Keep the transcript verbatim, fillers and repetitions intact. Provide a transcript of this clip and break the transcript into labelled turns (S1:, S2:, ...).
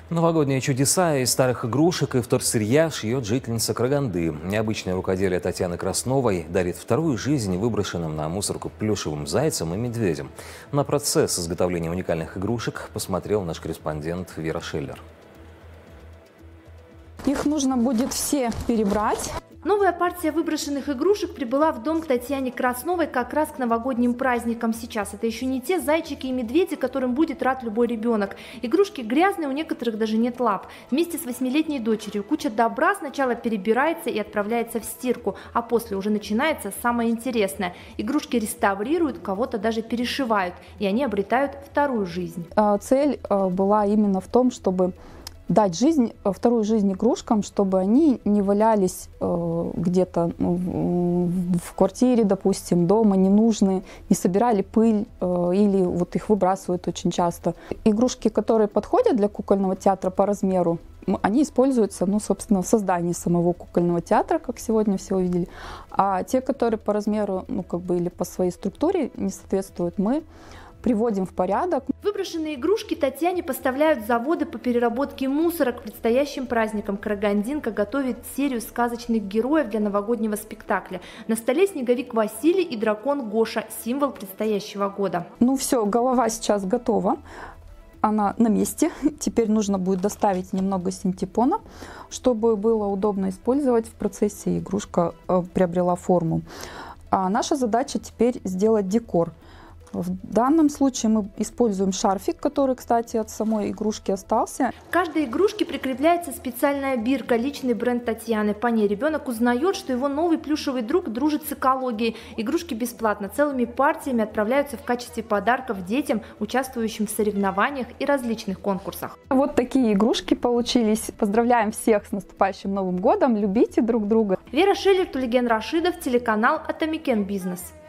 S1: Новогодние чудеса из старых игрушек и вторсырья шьет жительница Караганды. Необычное рукоделие Татьяны Красновой дарит вторую жизнь выброшенным на мусорку плюшевым зайцам и медведям. На процесс изготовления уникальных игрушек посмотрел наш корреспондент Вера Шеллер.
S2: Их нужно будет все перебрать.
S3: Новая партия выброшенных игрушек прибыла в дом к Татьяне Красновой как раз к новогодним праздникам. Сейчас это еще не те зайчики и медведи, которым будет рад любой ребенок. Игрушки грязные, у некоторых даже нет лап. Вместе с восьмилетней дочерью куча добра сначала перебирается и отправляется в стирку, а после уже начинается самое интересное. Игрушки реставрируют, кого-то даже перешивают, и они обретают вторую жизнь.
S2: Цель была именно в том, чтобы дать жизнь, вторую жизнь игрушкам, чтобы они не валялись э, где-то ну, в квартире, допустим, дома, ненужные, не собирали пыль э, или вот их выбрасывают очень часто. Игрушки, которые подходят для кукольного театра по размеру, они используются, ну, собственно, в создании самого кукольного театра, как сегодня все увидели. А те, которые по размеру, ну, как бы, или по своей структуре не соответствуют, мы приводим в порядок.
S3: Выброшенные игрушки Татьяне поставляют заводы по переработке мусора. К предстоящим праздникам Карагандинка готовит серию сказочных героев для новогоднего спектакля. На столе снеговик Василий и дракон Гоша – символ предстоящего года.
S2: Ну все, голова сейчас готова. Она на месте. Теперь нужно будет доставить немного синтепона, чтобы было удобно использовать в процессе, и игрушка приобрела форму. А наша задача теперь сделать декор. В данном случае мы используем шарфик, который, кстати, от самой игрушки остался.
S3: К каждой игрушке прикрепляется специальная бирка, личный бренд Татьяны. По ней ребенок узнает, что его новый плюшевый друг дружит с экологией. Игрушки бесплатно, целыми партиями отправляются в качестве подарков детям, участвующим в соревнованиях и различных конкурсах.
S2: Вот такие игрушки получились. Поздравляем всех с наступающим Новым годом. Любите друг друга.
S3: Вера Шеллер, Тулиген Рашидов, телеканал Атамикен Бизнес.